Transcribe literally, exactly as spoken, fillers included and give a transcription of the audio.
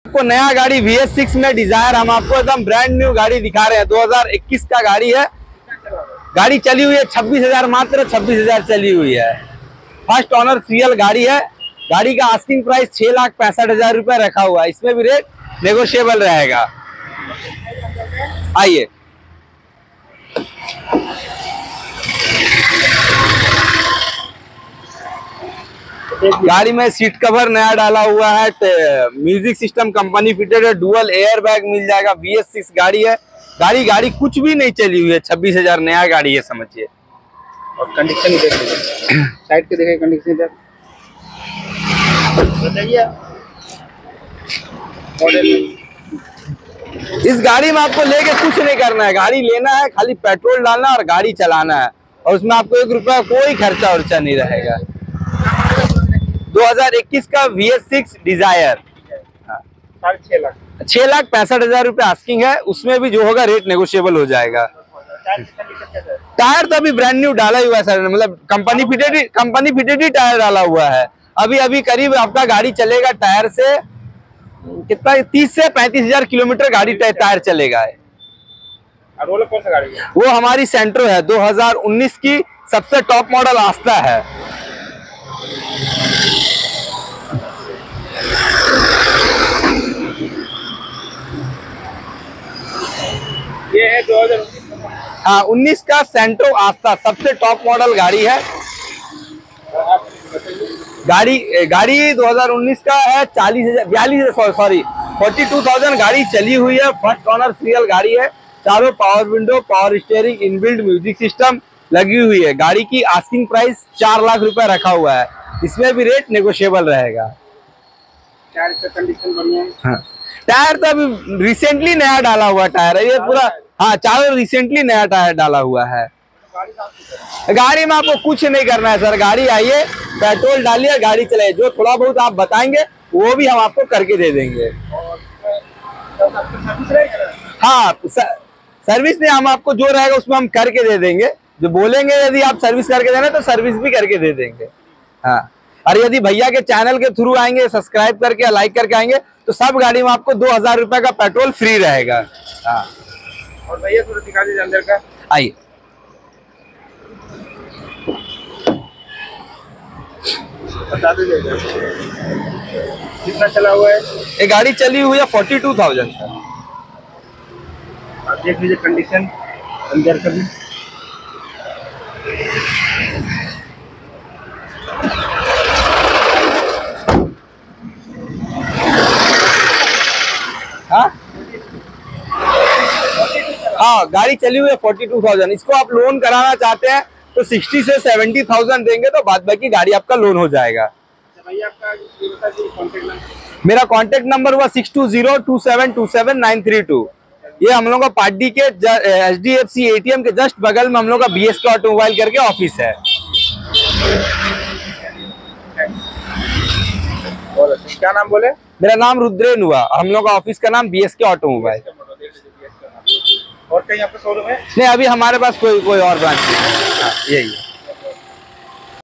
आपको नया गाड़ी वी एस सिक्स में डिजायर हम आपको एकदम ब्रांड न्यू गाड़ी दिखा रहे हैं। दो हज़ार इक्कीस का गाड़ी है। गाड़ी चली हुई है छब्बीस हजार मात्र छब्बीस हजार चली हुई है। फर्स्ट ऑनर सीएल गाड़ी है। गाड़ी का आस्किंग प्राइस छह लाख पैंसठ हजार रुपए रखा हुआ है। इसमें भी रेट नेगोशिएबल रहेगा। आइए गाड़ी में सीट कवर नया डाला हुआ है। म्यूजिक सिस्टम कंपनी फिटेड है। डुअल एयर बैग मिल जाएगा। वी एस सिक्स गाड़ी है। गाड़ी गाड़ी कुछ भी नहीं चली हुई है। छब्बीस हजार नया गाड़ी है समझिए। और कंडीशन देख लीजिए, साइड के देखिए कंडीशन देख बताइए। इस गाड़ी में आपको लेके कुछ नहीं करना है। गाड़ी लेना है, खाली पेट्रोल डालना और गाड़ी चलाना है। और उसमें आपको एक रुपया कोई खर्चा उर्चा नहीं रहेगा। दो हज़ार इक्कीस का वी एस सिक्स डिजायर छह लाख छह लाख पैंसठ हजार रुपए आस्किंग है। उसमें भी जो होगा रेट नेगोशिएबल हो जाएगा। टायर तो अभी ब्रांड न्यू डाला हुआ है सर, मतलब कंपनी फिटेड कंपनी फिटेड ही टायर डाला हुआ है। अभी अभी करीब आपका गाड़ी चलेगा टायर से कितना तीस से पैंतीस हजार किलोमीटर गाड़ी टायर चलेगा है। और कौन सा गाड़ी है? वो हमारी सेंट्रो है। दो हज़ार उन्नीस की सबसे टॉप मॉडल आस्था है। ये है दो हज़ार उन्नीस हाँ उन्नीस का सेंट्रो आस्था सबसे टॉप मॉडल गाड़ी है। गाड़ी गाड़ी दो हज़ार उन्नीस का है। चालीस हजार बयालीस सॉरी फोर्टी टू थाउजेंड गाड़ी चली हुई है। फर्स्ट ऑनर सीरियल गाड़ी है। चारों power window, power steering, inbuilt music system लगी हुई है। गाड़ी की आस्किंग प्राइस चार लाख रुपए रखा हुआ है। इसमें भी रेट नेगोशिएबल रहेगा। टायर का कंडीशन बढ़िया है। हाँ टायर तो अभी रिसेंटली नया डाला हुआ टायर है ये पूरा। हाँ चारों रिसेंटली नया टायर डाला हुआ है। गाड़ी में आपको कुछ नहीं करना है सर। गाड़ी आइए, पेट्रोल डालिए, गाड़ी चलाइए। जो थोड़ा बहुत आप बताएंगे वो भी हम आपको करके दे देंगे। हाँ सर्विस नहीं, हम आपको जो रहेगा उसमें हम करके दे देंगे। जो बोलेंगे यदि आप सर्विस करके देना तो सर्विस भी करके दे देंगे। हाँ और यदि भैया के चैनल के थ्रू आएंगे, सब्सक्राइब करके लाइक करके आएंगे तो सब गाड़ी में आपको दो हजार रुपए का पेट्रोल फ्री रहेगा। हाँ और भैया थोड़ा दिखा दीजिए अंदर का। आइए बता दीजिए कितना चला हुआ है। ये गाड़ी चली हुई है फोर्टी टू थाउजेंड सर। आप देख लीजिए कंडीशन अंदर का भी। हाँ हाँ गाड़ी चली हुई है फोर्टी टू थाउजेंड। इसको आप लोन कराना चाहते हैं तो सिक्सटी से सेवेंटी थाउजेंड देंगे तो बाद बाकी गाड़ी आपका लोन हो जाएगा। भैया आपका कॉन्टेक्ट नंबर? मेरा कॉन्टेक्ट नंबर हुआ six two zero two seven two seven nine three two. ये हम लोग का पार्टी के H D F C A T M के जस्ट बगल में हम लोग का बी एस के ऑटोमोबाइल करके ऑफिस है। क्या नाम बोले? मेरा नाम रुद्रेन हुआ। हम लोग का ऑफिस का नाम बी एस के ऑटोमोबाइल। और कहीं आपका शोरूम है? नहीं अभी हमारे पास कोई कोई और ब्रांच नहीं है। यही है।